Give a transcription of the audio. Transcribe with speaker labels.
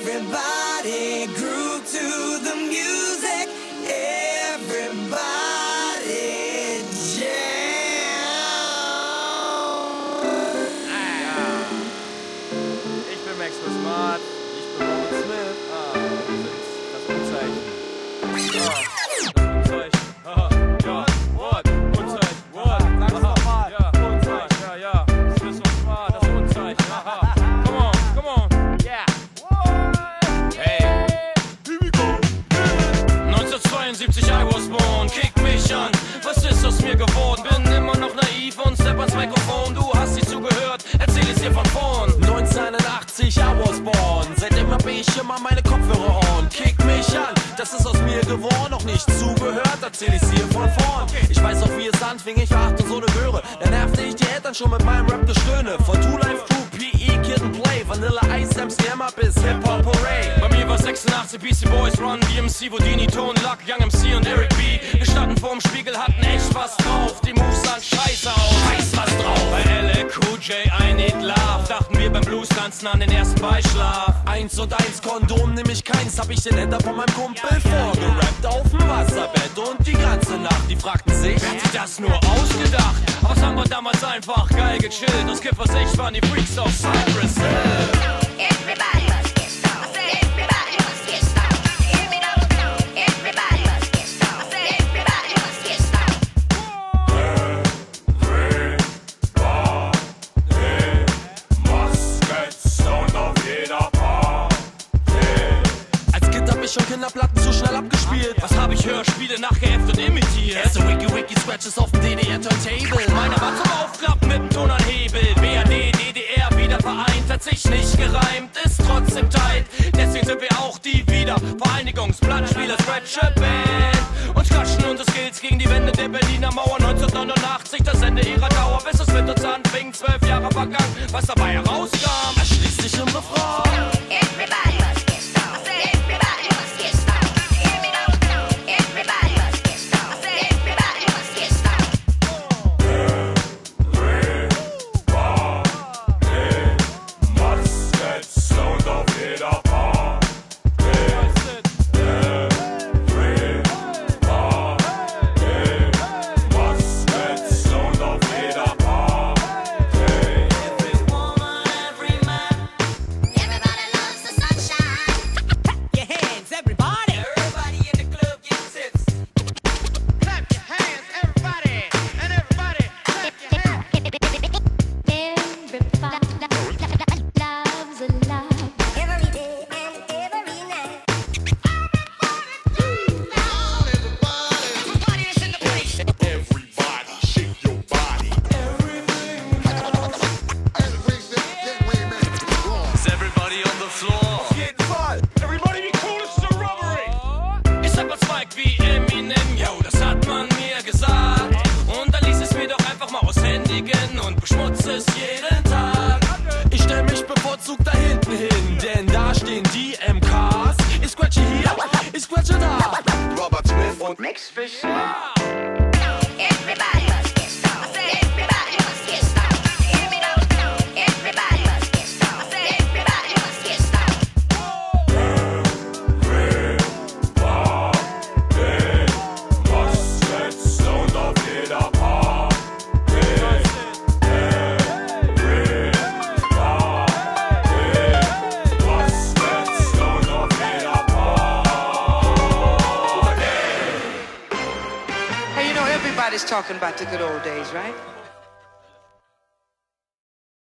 Speaker 1: Everybody grew to the music. Everybody jam.
Speaker 2: Ich bin Maxwell Smart, ich bin Robert Smith. Wir sind das Unzeichen. Ja, what? Unzeichen, what? Sag's nochmal. Ja, Unzeichen, ja. Smith und Smart, das Unzeichen. Aha. Come on, yeah. Hey, here we go. 1972, I was born, kick mich an. Was ist aus mir geworden? Bin immer noch naiv und step ans Mikrofon. Du hast nicht zugehört, erzähl es dir von vorn.
Speaker 3: 1981, I was born. Seitdem hab ich immer meine Kopfhörer on. Kick mich an, das ist aus mir geworden. Noch nicht zugehört, erzähl ich's hier von vorn. Ich weiß auch, wie es anfing, ich war 8 und so ne Göre. Da nervte ich die Eltern schon mit meinem Rap-Gestöhne. Von Two Life Crew, PE, Kid and Play, Vanilla Ice, MC Hammer bis Hip-Hop Hooray.
Speaker 2: Bei mir war 86, BC Boys, Run, DMC, Whodini, Tone, Luck, Young MC und Eric B. Wir standen vorm Spiegel, hatten echt was drauf. Die Moves sahen scheiße aus,
Speaker 3: Weiß was drauf.
Speaker 2: bei LL Cool J, I Need Love, dachten wir beim Blues tanzen an den ersten Beischlaf.
Speaker 3: 1 und 1 Kondom, nehm ich keins, hab ich den Ender von meinem Kumpel vorgerappt. Auf dem Wasserbett und die ganze Nacht, die fragten sich,
Speaker 2: Wer hat sich das nur ausgedacht? Aber es haben wir damals einfach geil gechillt. Aus Kiffersicht waren die Freaks auf Cypress Hill.
Speaker 4: Everybody must get stoned. I said everybody must get stoned. Hear me now? Everybody must get stoned. I said everybody must get stoned.
Speaker 3: als Kind hab ich schon Kinderplatten zu schnell abgespielt.
Speaker 2: Was hab ich Hörspiele nachgeäfft und imitiert?
Speaker 3: Erste Wiki Scratches auf dem DDR-Turntable.
Speaker 2: Meiner war zum Aufklappen mit dem Ton an Hebel. BRD, DDR, wieder vereint, hat sich nicht gereimt, ist trotzdem tight. Deswegen sind wir auch die Wiedervereinigungsplattenspieler, Scratcher Band. Und klatschen unsere Skills gegen die Wände der Berliner Mauer. 1989, das Ende ihrer Dauer, bis es mit uns anfing. 12 Jahre vergangen, was dabei herauskam.
Speaker 3: Erschließt sich im Refrain.
Speaker 4: Everybody must get stoned. I said everybody must get stoned. Hear me now? Everybody must get stoned. I said everybody must get stoned. Everybody loves the sunshine.
Speaker 1: Your hands, everybody.
Speaker 2: Everybody in the club gets tips.
Speaker 5: Clap your hands, everybody, and everybody clap your hands.
Speaker 4: Everybody loves a love. Every day and every night.
Speaker 5: Everybody is in the place.
Speaker 6: Everybody, shake your body.
Speaker 3: Is everybody on the floor?
Speaker 5: Everybody be cool, this is a robbery.
Speaker 2: Ich sag was Mike wie Eminem, yo, das hat man mir gesagt. Und dann lies es mir doch einfach mal aushändigen und beschmutze es jeden Tag.
Speaker 3: Ich stell mich bevorzugt da hinten hin, denn da stehen die MKs. Ich scratche hier, ich scratche da.
Speaker 6: Robert Smith und
Speaker 2: Max Fish.
Speaker 4: Everybody must get stoned. I said everybody must get stoned. Hear me now? Everybody must get stoned. I said everybody must get stoned.
Speaker 7: Hey, you know, everybody's talking about the good old days, right?